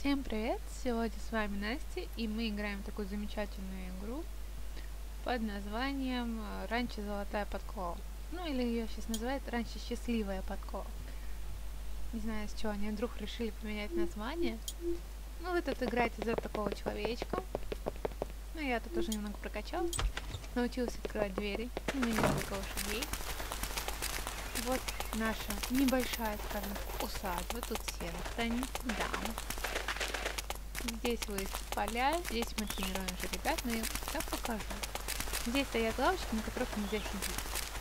Всем привет! Сегодня с вами Настя, и мы играем в такую замечательную игру под названием «Ранчо Золотая подкова». Ну, или ее сейчас называют «Ранчо Счастливая подкова». Не знаю, с чего они вдруг решили поменять название. Ну, вы тут играете за такого человечка. Ну, я тут уже немного прокачал. Научилась открывать двери. У меня несколько лошадей. Вот наша небольшая, скажем, усадьба. Тут сено хранится, да. Здесь есть поля, здесь мы тренируем же ребят, но я покажу. Здесь стоят лавочки, на которых нельзя сидеть.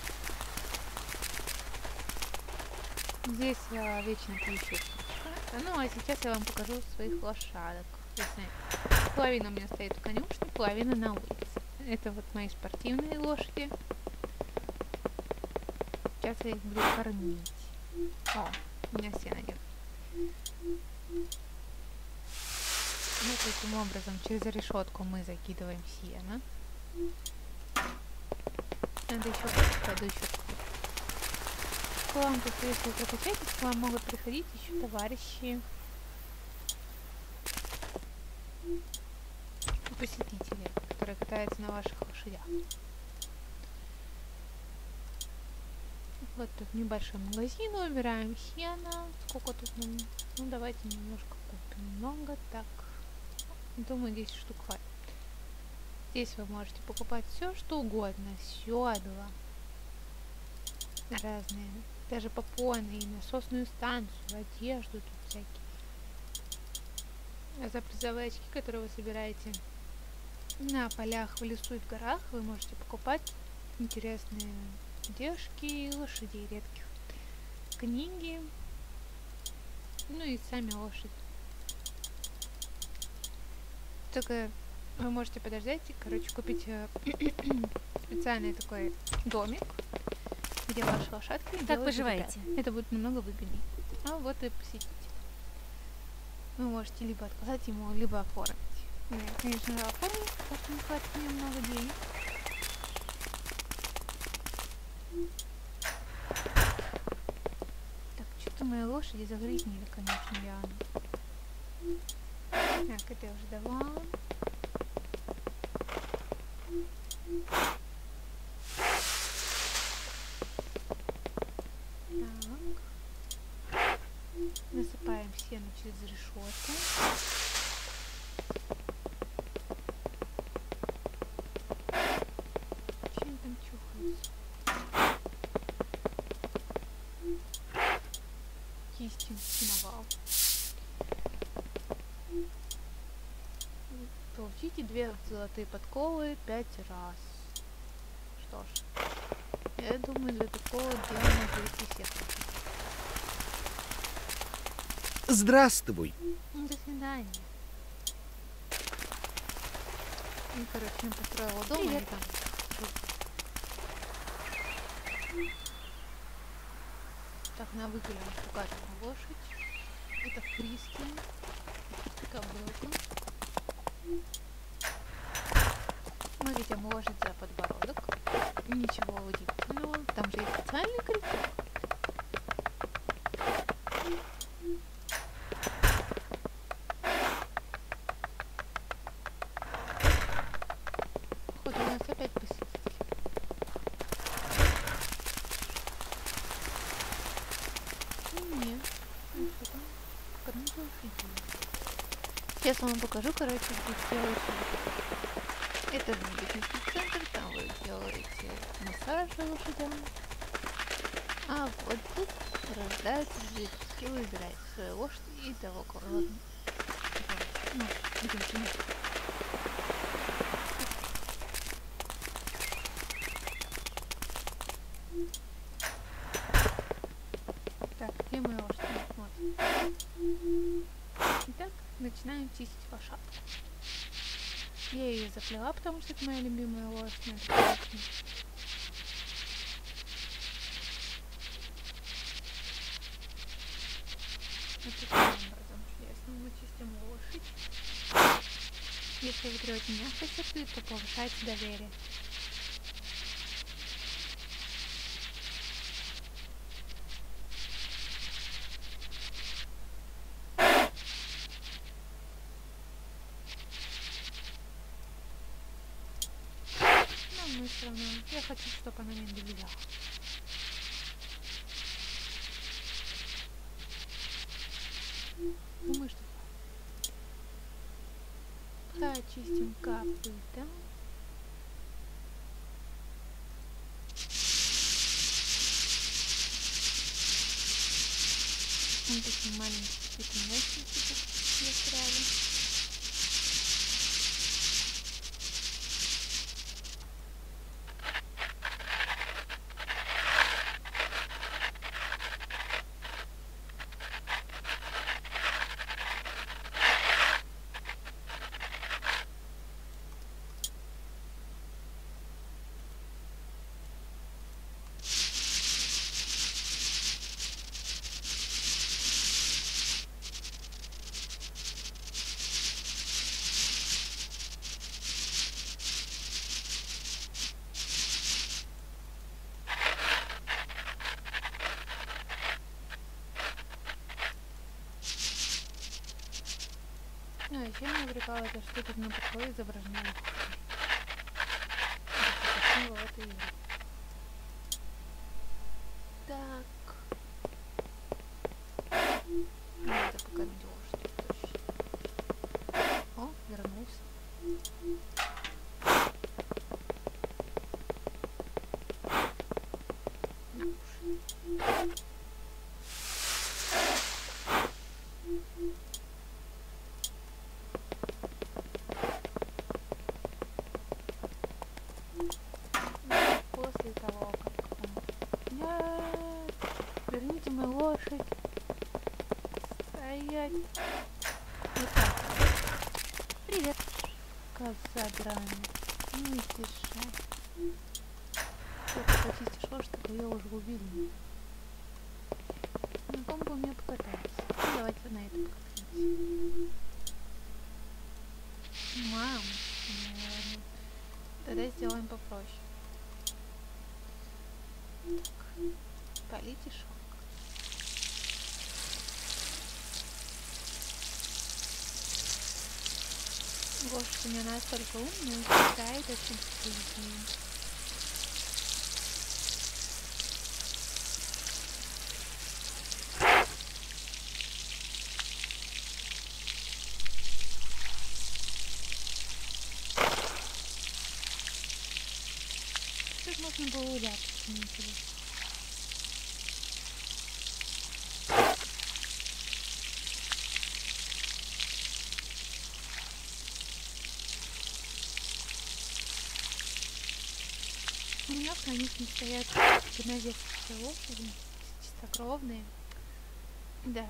Здесь вечно пьющая птичка. Ну, а сейчас я вам покажу своих лошадок. Половина у меня стоит в конюшне, половина на улице. Это вот мои спортивные лошади. Сейчас я их буду кормить. О, у меня сено нет. Вот таким образом через решетку мы закидываем сено. Надо еще пойду еще к вам, просто если вы прокачаетесь, к вам могут приходить еще товарищи и посетители, которые катаются на ваших лошадях. Вот тут небольшой магазин, убираем сено. Сколько тут нам? Ну давайте немножко купим. Много, так. Думаю, 10 штук хватит. Здесь вы можете покупать все, что угодно. Седла разные. Даже попоны и насосную станцию, одежду тут всякие. А за призовые очки, которые вы собираете на полях, в лесу и в горах, вы можете покупать интересные одежки и лошадей редких. Книги. Ну и сами лошади. Только вы можете подождать и, купить специальный такой домик, где ваши лошадки Как поживаете? Это будет намного выгоднее. А вот и посетите. Вы можете либо отказать ему, либо оформить. Я, конечно же, оформить, потому что не хватит мне много денег. Так, что-то мои лошади загрязнили, конечно, реально. Так, это я уже давала. Так. Насыпаем сено через решетку. Чем там чухается? Чистим сеновал. Получите 2 золотые подковы 5 раз. Что ж, я думаю, для такого дела можно всех. Здравствуй. До свидания. Ну, короче, я построила дом. Привет. Там. Так, на выгуле покажем лошадь. Это Фриски. Кобылка. Мы ведем лошадь за подбородок. Ничего удивительного. Там же есть специальный крючок. Походу, у нас опять посетитель. Нет. Кормить лошадей. Сейчас вам покажу, короче, где делаете. Это медицинский центр, там вы делаете массаж лошадям. А вот тут рождаются жидкости, вы выбираете свою лошадь и того, кого. Ну, идемте. Так, где моя лошадь? Вот. Итак, начинаем чистить лошадку. Я ее заплела, потому что это моя любимая лошадь. Вот таким образом чудесно мы чистим лошадь. Если вы трете мягкой черты, то повышается доверие. все равно. Я хочу, чтобы она мне доверяла. Думаю, что очистим копыта. Вот такие маленькие цветочки застряли. Ну, а еще меня прикалывает, что тут на подходе изображены лягушки. Это символ этой игры. Так. Надо покормить лошадь, точно. О, вернулся. После того, как он... Нет! Верните мою лошадь! Стоять! Вот так. Привет! Коза драная! Не тише. Если почистишь лошадь, то ее уже убили. На ком бы у меня покататься? Ну, давайте на это покатаемся. Мам! Наверное. Тогда сделаем попроще. Так, полите шелк. Лошадь у меня настолько умная, считает очень вкусно. Тут можно было уляпаться, мне интересно. У меня в хранителе стоят навесные лошади, чистокровные, да,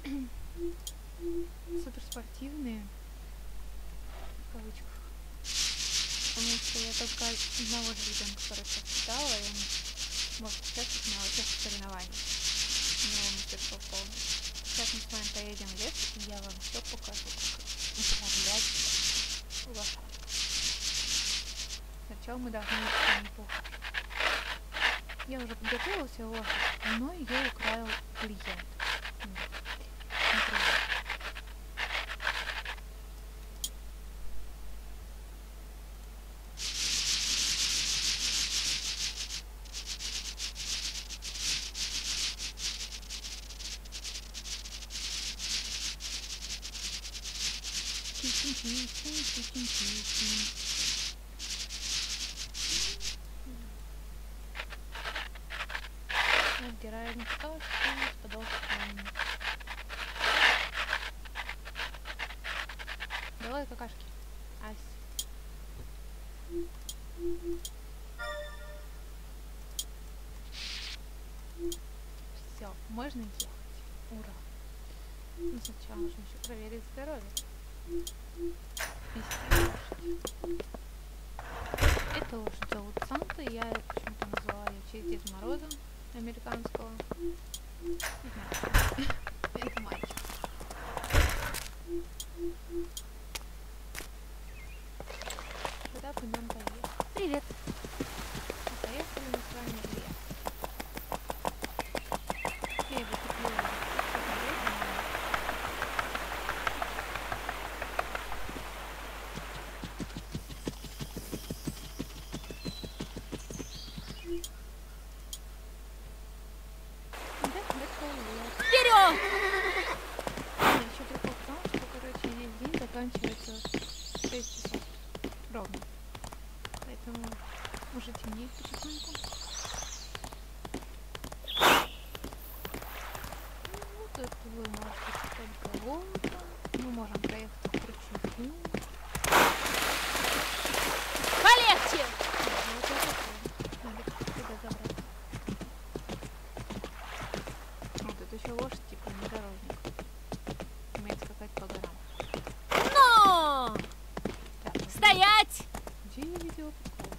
суперспортивные, в кавычках, потому что я только одного же ребенка, который прочитала, и он может участвовать на всех соревнованиях, но он мастерство полный. Сейчас мы с вами поедем в лес, и я вам все покажу, как управлять лошадкой. Сначала мы должны их неплохо. Я уже подготовила себе лошадь, но ее украл клиент. Отдираем косточки с подолгами. Давай какашки. Ась. Все, можно ехать. Ура. Но сначала нужно еще проверить здоровье. Это лошадь зовут Санта, я почему-то назвала ее в честь Деда Мороза американского. Не знаю. Это мальчик. Куда пойдем поехать? Привет! Поехали мы с вами в лес. Я его купила. заканчивается в 6 часов ровно. Поэтому уже темнеет потихоньку. Ну, тут вы можете читать голову. Мы можем проехать к ручейку. Полегче! Вот это надо туда забрать. Вот тут еще лошадь, типа внедорожник. Умеет скакать по горам. Но! Так, Стоять! где я видела прикол?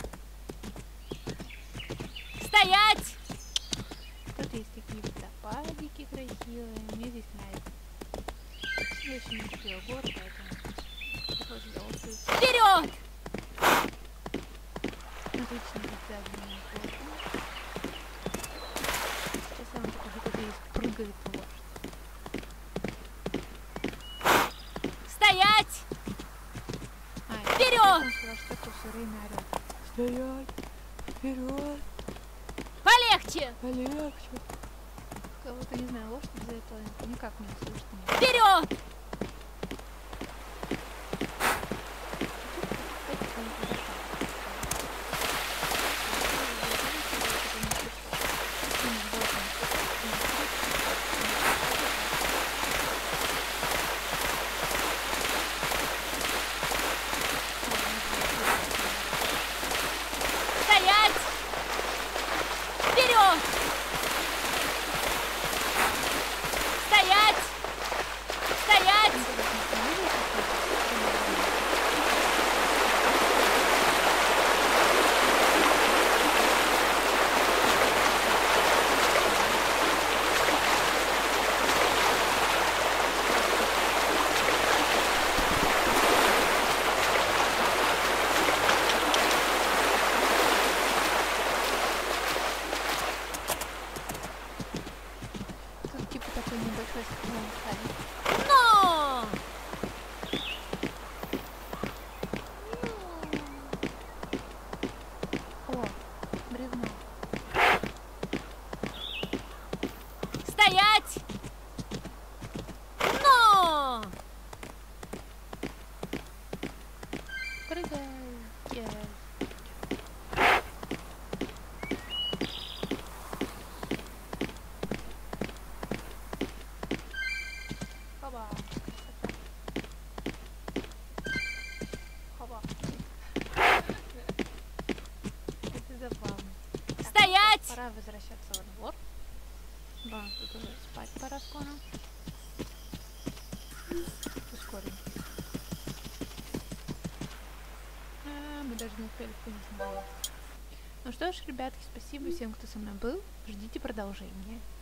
Стоять! Тут есть такие водопадики красивые. Мне здесь нравится. Я еще не купила город, поэтому пришлось сделать. Вперед! Отлично задние фото. Сейчас я вам покажу, как здесь прыгает лошадь. Стоять! Вперед! Вперед! Что все время орёт. Стоять! Вперед! Полегче! Полегче! Кого-то, не знаю, лошадь из-за этого никак не слышно. Вперед! Стоять! Вперед! Стоять! Стоять! Тут типа такой небольшой сценарий. Но! О, бревно. Стоять! Но! Прыгай. Хоба. Хоба. Это забавно. Так, Стоять! пора возвращаться во двор. Да, тут уже спать пора скоро. Ускорим. Мы даже не успели сходить на двор. Ну что ж, ребятки, спасибо всем, кто со мной был. Ждите продолжения.